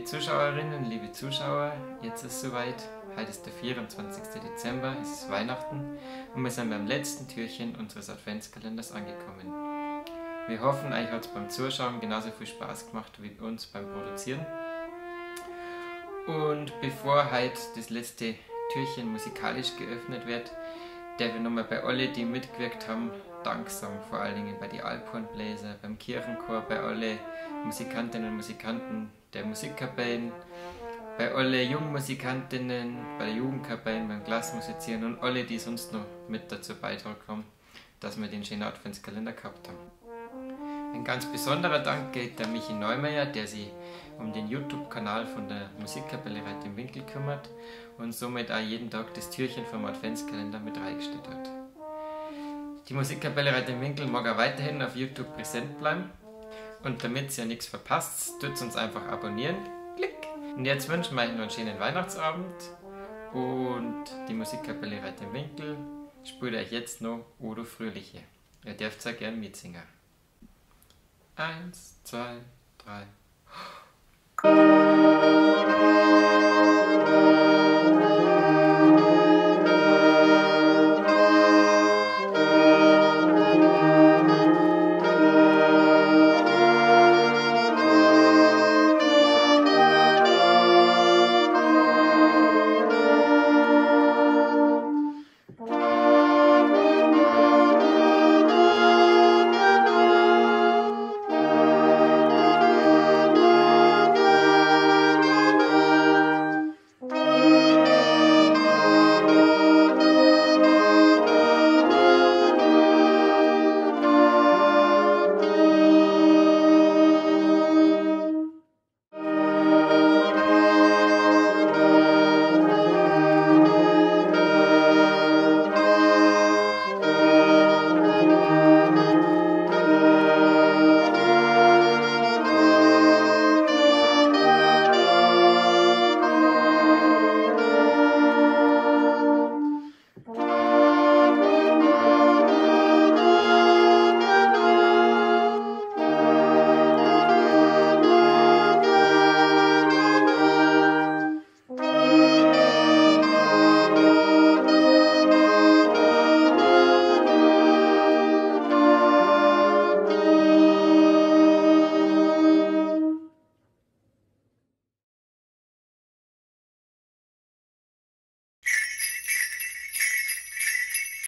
Liebe Zuschauerinnen, liebe Zuschauer, jetzt ist es soweit. Heute ist der 24. Dezember, es ist Weihnachten und wir sind beim letzten Türchen unseres Adventskalenders angekommen. Wir hoffen, euch hat es beim Zuschauen genauso viel Spaß gemacht wie uns beim Produzieren. Und bevor heute das letzte Türchen musikalisch geöffnet wird, darf ich nochmal bei allen, die mitgewirkt haben, Dank sagen, vor allen Dingen bei den Alphornbläser, beim Kirchenchor, bei allen Musikantinnen und Musikanten der Musikkapellen, bei allen Jungmusikantinnen, bei den Jugendkapellen, beim Glasmusizieren und alle, die sonst noch mit dazu beitragen haben, dass wir den schönen Adventskalender gehabt haben. Ein ganz besonderer Dank geht der Michi Neumeier, der sich um den YouTube-Kanal von der Musikkapelle Reit im Winkel kümmert und somit auch jeden Tag das Türchen vom Adventskalender mit reingestellt hat. Die Musikkapelle Reit im Winkel mag auch weiterhin auf YouTube präsent bleiben und damit ihr nichts verpasst, tut uns einfach abonnieren. Klick! Und jetzt wünschen wir euch noch einen schönen Weihnachtsabend und die Musikkapelle Reit im Winkel spielt euch jetzt noch Odo Fröhliche. Ihr dürft sehr gern mitsingen. 1, 2, 3.